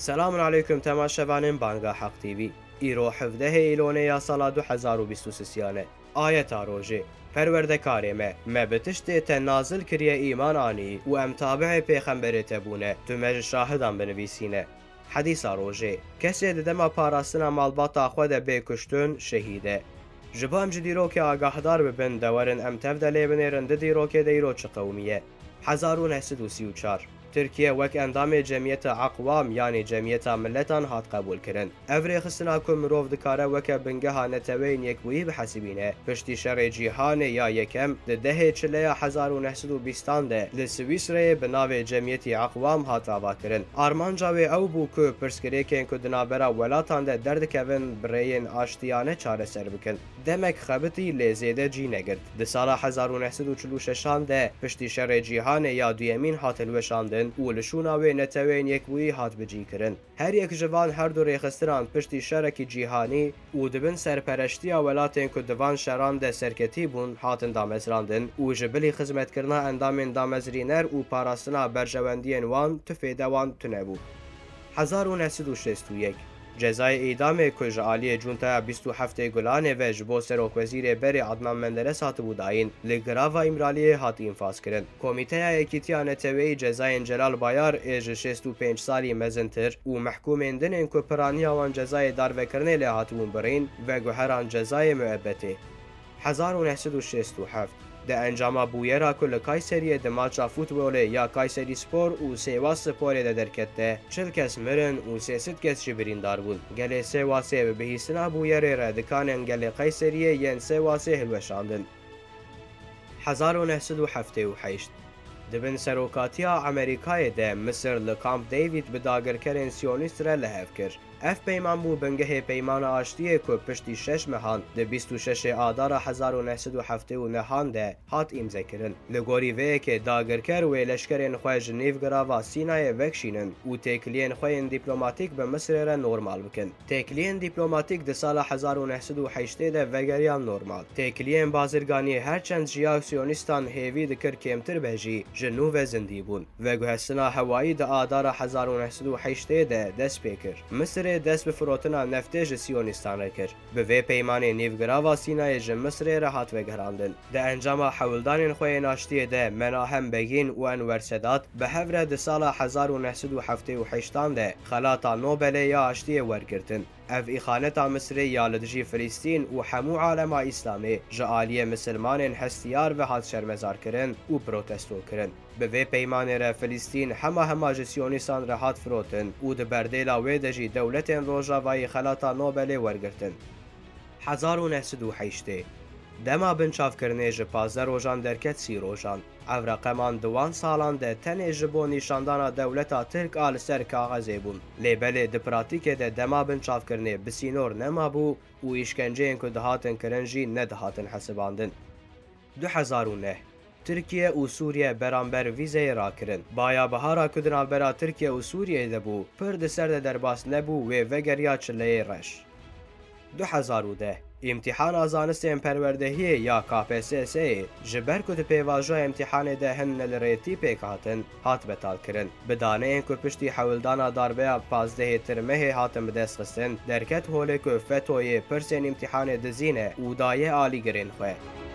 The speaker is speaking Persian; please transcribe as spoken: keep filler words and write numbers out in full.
سلام علیکم تماشاوانان بانگا حق تیوی. ایرو هفده ایلونه یا سال دو هزار و بیست و سه آیت روژه پروردگار ما ما بتشت تنازل کریه ایمان آنی و ام تابع پیغمبر تبونه تو مج شاهدان بنویسینه. حدیث روژه کسی ددما پاراستنا مالباتا خود بکشتن شهیده. جبام جدیرو که آگاهدار ببن دورن ام تفدلی بنیرند دیرو که دیرو چه قومیه. هزار و نهصد و سی و چهار ترکیه وک اندام جمعیت اقوام یعنی جمعیت ملتان هات قبول کرن. افری خستنا کم مروف دکاره وک بنگه ها نتوین یک بویی بحسبینه پشتی شر جیهان یا یکم ده ده چله هزار و نهصد و بیستان ده لسویسره بناو جمعیت اقوام هات آوا کرن. آرمان جاوی او بو که پرسکری که انکو دنابرا ولاتان ده درد کون برین آشتیانه چاره سر بکن. دمک خبتی لزیده جی نگرد. ده سال هزار و نهصد و چلو ششان ده پشتی شر جیهان یا دویمین هات الوشاندن و لشوناوی نتوین یک بویی هات بجی کرن. هر یک جوان هر دو ریخستران پشتی شرکی جیهانی و دبن سرپرشتی ولاتین که دوان شران ده سرکتی بون هاتن دامزراندن و جبلی خدمت کرنا اندام دامزرینر و پاراستنا برجواندین وان تفیده وان تنبو. هزار و نهصد و شصت و یک جزای اعدام کجالی جونتا بیست و هفت گلانه و جبو سروک وزیر بری عدنان مندرس هات بوداین لگراوا امرالی هات انفاس کرن. کمیته یکیتیا نتوی جزای جلال بایار ایج شصت و پنج سالی مزنتر و محکوم اندن انکو پرانی آوان جزای دار وکرنه لحاتون برین و گوهران جزای معبته. هزار و نهصد و شصت و هفت ده انجام بویرا کل کایسری ده ماچا فوتبال یا کایسری سپور و سیواس سپور ده درکته چل کس مرن و سیست کس جبرین دار بون. گله سیواسه به بهیستنا بویر ردکان گله قیسری ین سیواسه هلوشاندن. هزار و نهصد و هفتاد و هشت دبن سروکاتیا امریکای ده مصر لکامپ دیوید به داگرکرین سیونیست را لحف کرد. اف پیمان بو بنگه پیمان آشتیه که پشتی شش مهان ده بیست و شش آدار هزار و نهصد و هفتاد و نهان ده هات امضا کرن. لگوری وی که داگرکر و لشکرین خواه جنیو گراوا سینای وکشینن و تکلین خواه دیپلماتیک به مصر را نورمال بکن. تکلین دیپلماتیک ده سال هزار و نهصد و هشتاد ده وگریان نورمال. تکلین بازرگانی هرچند جیا سیونیستان هیوی دکر کمتر بهجی جنو و زندی بون و گوهستنا هوایی ده آدار هزار و نهصد و هشتاد ده دست پیکر. مصر دست به فروتنا نفتج سیونیستان کرد. به وی پیمان نیوگراوا سینای جم مصر را هات وگراندن. ده انجام حولدان خوی ناشتی ده مناهم بگین و انور سادات به هفره ده سال هزار و نهصد و هفتاد و هشت ده خلاطا نوبل یا آشتی ورگرتن. اف ایخانتا مصری یا لدجی فلسطین و همو عالم اسلامی جعالی مسلمان هستیار و هات شرمزار کرن و پروتستو کرن. به وی پیمان را فلسطین همه همه جسیونیسان را هات فروتن و ده بردیلا وی دجی دولت روژاوای خلاطا نوبل ورگرتن. هزار و نهصد و هشتاد دما بنچاف کرنه ج پازده روژان درکت سی روژان. او رقمان دوان سالان ده تن جبو نیشاندانا دولتا ترک آل سر کاغذی بون. لیبل ده پراتیک ده دما بنچاف کرنه بسینور نما بو و اشکنجه انکو دهاتن کرنجی ندهاتن حسباندن. دو هزار و نه ترکیه و سوریه برانبر ویزه را کرن. بایا بهارا کدنا برا ترکیه و سوریه ده بو پر ده سر ده درباس نبو و وگریا چله رش. دو هزار و ده امتحان آزانستین پروردهی یا کا پی سی سی جبر کت پیواجا امتحان ده هن لریتی پیک هاتن هات بتال کرن. بدانه این که پشتی حولدانا داربه پازده ترمه هاتن بدست خستن درکت هوله که فتوی پرسین امتحان دزینه و دایه آلی گرین خواه.